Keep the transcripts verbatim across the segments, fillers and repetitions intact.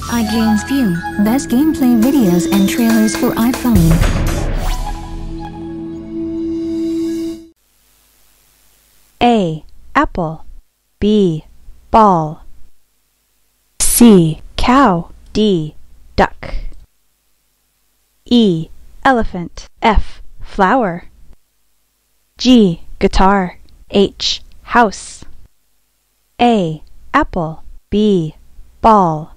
iGames View, best gameplay videos and trailers for iPhone. A. Apple. B. Ball. C. Cow. D. Duck. E. Elephant. F. Flower. G. Guitar. H. House. A. Apple. B. Ball.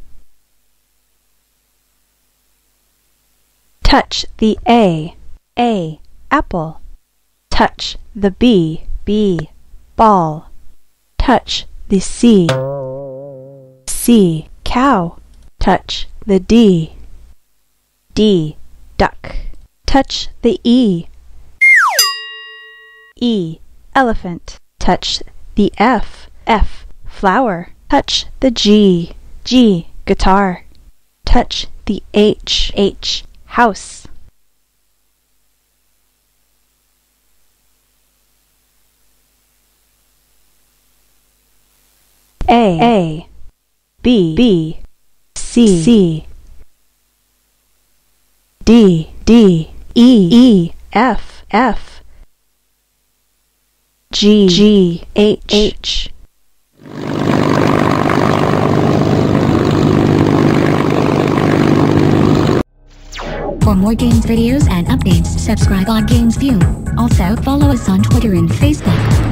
Touch the A. A. Apple. Touch the B. B. Ball. Touch the C. C. Cow. Touch the D. D. Duck. Touch the E. E. Elephant. Touch the F. F. Flower. Touch the G. G. Guitar. Touch the H. H. House. A. A. B. B. C. C. D. D. E. E. F. F. G. G. H. H. For more games videos and updates, subscribe on Games View. Also follow us on Twitter and Facebook.